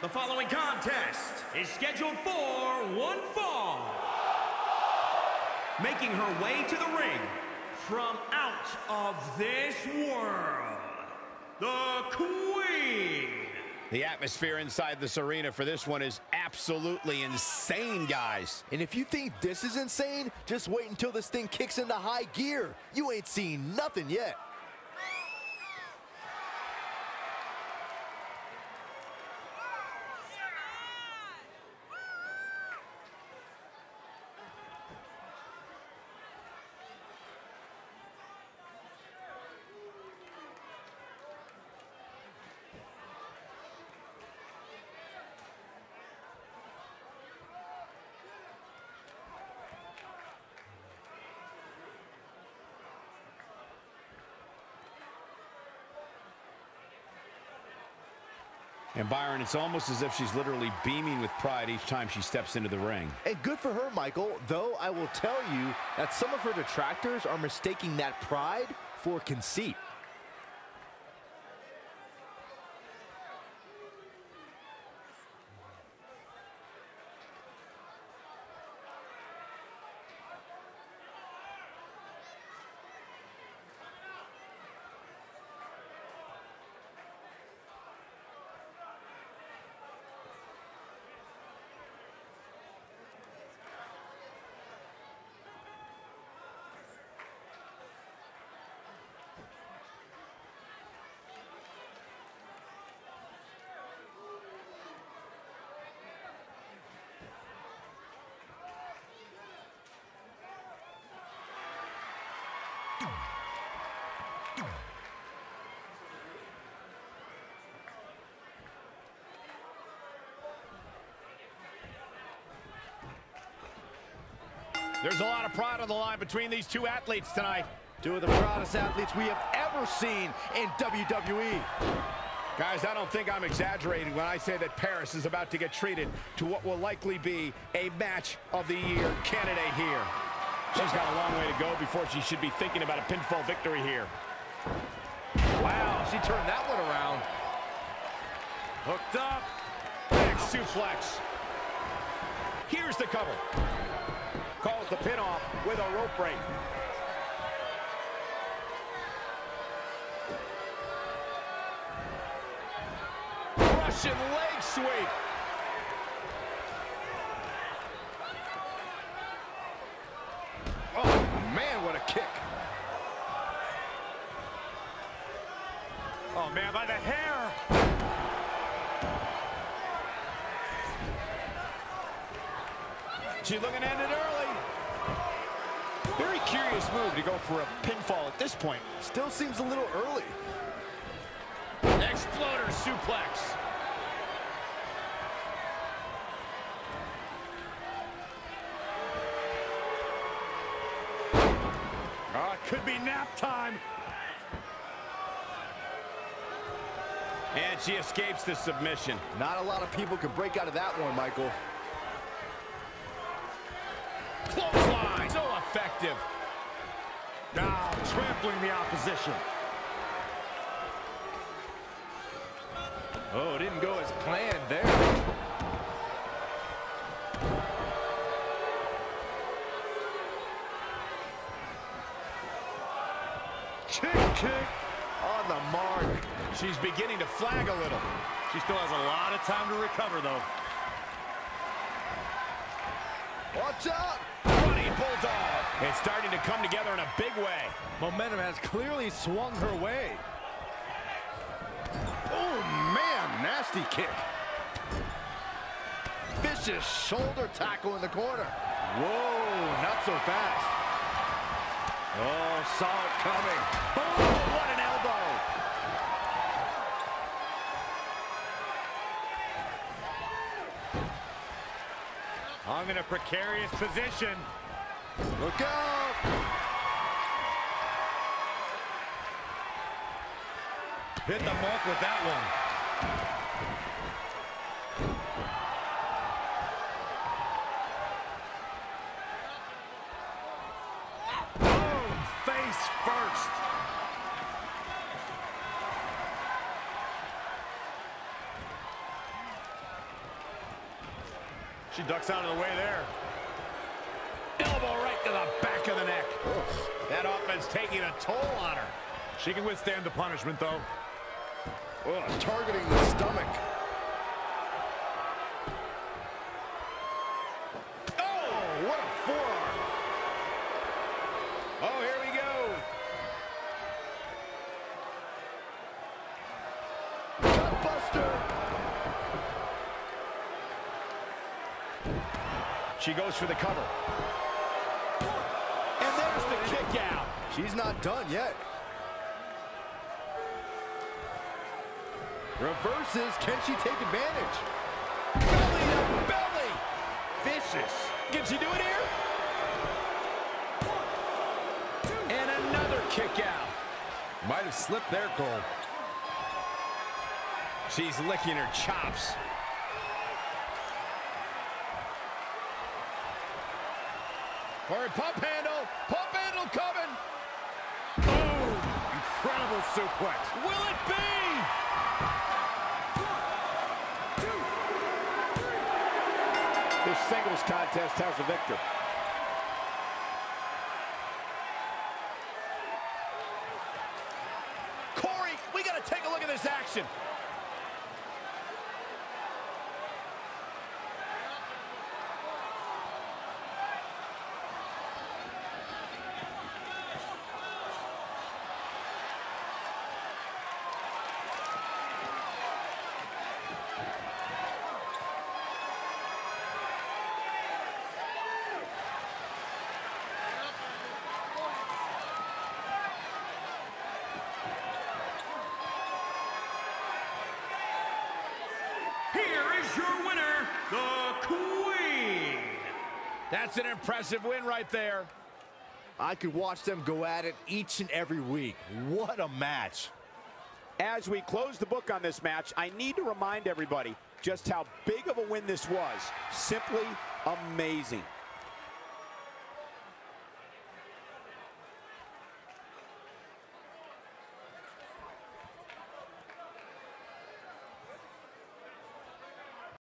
The following contest is scheduled for one fall. Making her way to the ring from out of this world, the Queen. The atmosphere inside this arena for this one is absolutely insane, guys. And if you think this is insane, just wait until this thing kicks into high gear. You ain't seen nothing yet. And Byron, it's almost as if she's literally beaming with pride each time she steps into the ring. And good for her, Michael, though I will tell you that some of her detractors are mistaking that pride for conceit. There's a lot of pride on the line between these two athletes tonight. Two of the proudest athletes we have ever seen in WWE. Guys, I don't think I'm exaggerating when I say that Paris is about to get treated to what will likely be a match of the year candidate here. She's got a long way to go before she should be thinking about a pinfall victory here. Wow, she turned that one around. Hooked up. Big suplex. Here's the cover. Calls the pin off with a rope break. Russian leg sweep. Oh, man, what a kick. Oh, man, by the hair. She's looking to end it early. Very curious move to go for a pinfall at this point. Still seems a little early. Exploder suplex. Oh, it could be nap time. And she escapes the submission. Not a lot of people can break out of that one, Michael. Clothesline, so effective. Now trampling the opposition. Oh, didn't go as planned there. Kick on the mark. She's beginning to flag a little. She still has a lot of time to recover, though. Watch out! Running bulldog. It's starting to come together in a big way. Momentum has clearly swung her way. Oh, man, nasty kick. Vicious shoulder tackle in the corner. Whoa, not so fast. Oh, saw it coming. Oh, what an elbow. I'm in a precarious position. Look out! Hit the mark with that one. Face first. She ducks out of the way there. Elbow right to the back of the neck. That offense taking a toll on her. She can withstand the punishment, though. Targeting the stomach. Oh, what a forearm. Oh, here we go. Gutbuster. She goes for the cover. And there's the kick out. She's not done yet. Reverses. Can she take advantage? Belly to belly. Vicious. Can she do it here? And another kick out. Might have slipped there, Cole. She's licking her chops. Or pump handle coming. Boom! Incredible suplex. Will it be? This singles contest has a victor. Corey, we got to take a look at this action. Here is your winner, the Queen. That's an impressive win right there. I could watch them go at it each and every week. What a match. As we close the book on this match, I need to remind everybody just how big of a win this was. Simply amazing.